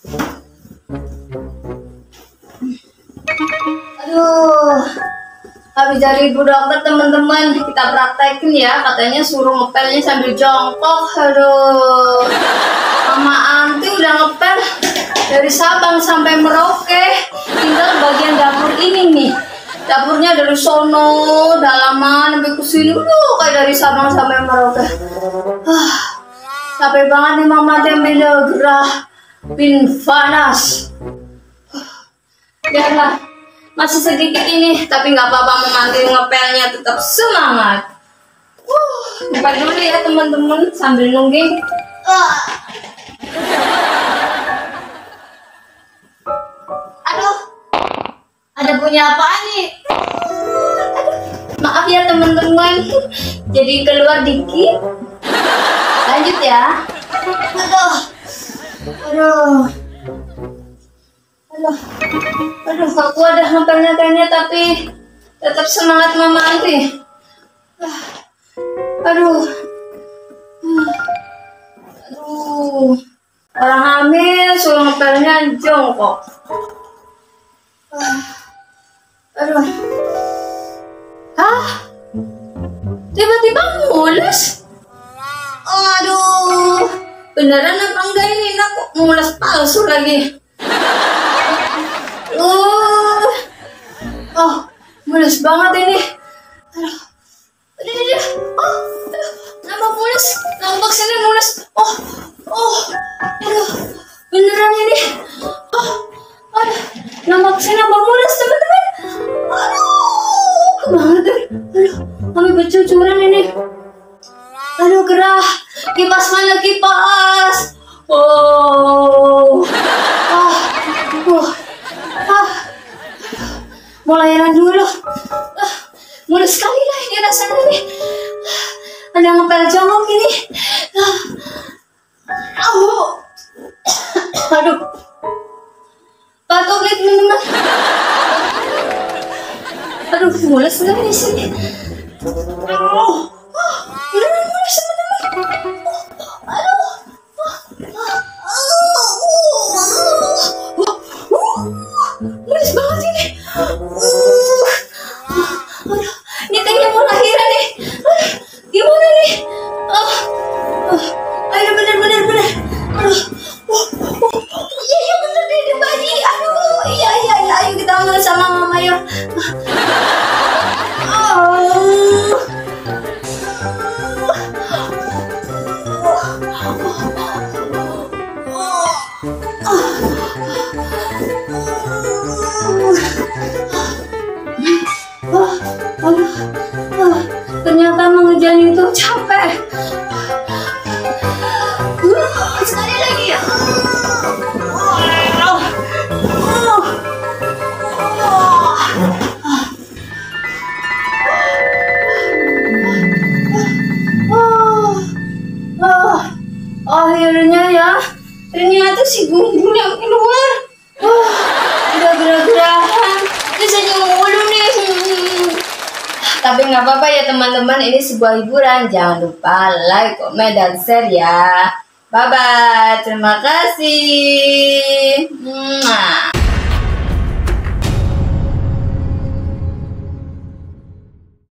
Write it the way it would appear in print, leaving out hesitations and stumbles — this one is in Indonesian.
Aduh, habis dari ibu dokter teman-teman, kita praktekin ya. Katanya suruh ngepelnya sambil jongkok. Aduh, Mama Anti udah ngepel dari Sabang sampai Merauke. Tinggal bagian dapur ini nih. Dapurnya dari sono, dalaman, sampai ke sini. Kayak dari Sabang sampai Merauke. Capek banget nih Mama Demila gerah pin panas. Biarlah, masih sedikit ini, tapi nggak apa-apa, memanggil ngepelnya tetap semangat. Ngepel dulu ya teman-teman sambil nungging. Aduh, ada punya apaan nih? Maaf ya teman-teman, jadi keluar dikit. Lanjut ya. Aduh. Aku ada ngepelnya tapi tetap semangat Mama Anti. Aduh. Orang hamil suruh ngepelnya jongkok. Aduh. Tiba-tiba mulus. Aduh. Beneran apa enggak ini? Aku mulus palsu lagi. Mulus banget ini. Aduh. Nambah mulus. Nambah sini mulus. Aduh. Beneran ini. Aduh. Nambah sini nambah mulus teman-teman. Banget. Aduh. Kami bercucuran ini. Aduh gerah. Kipas mana kipas? Mau layanan dulu. Mulus sekali lah ini rasanya nih. Ada ngepel jongkok ini. Aduh. Batuk nih teman-teman. Aduh, mulus sekali di sini. Beneran mulus teman-teman. Mulus banget ini. Ini kayaknya mau lahiran nih. Gimana nih? Ayo bener. Iya bener deh di bayi. Aduh, iya. Ayo kita ngomong sama Mama yuk. Ternyata mengejar itu capek. Sekali lagi ya. Akhirnya ya, ternyata si Gumbul yang keluar. Udah gerah-gerahan, bisa mulu nih. Tapi nggak apa-apa ya teman-teman, ini sebuah hiburan. Jangan lupa like, komen, dan share ya. Bye-bye, terima kasih.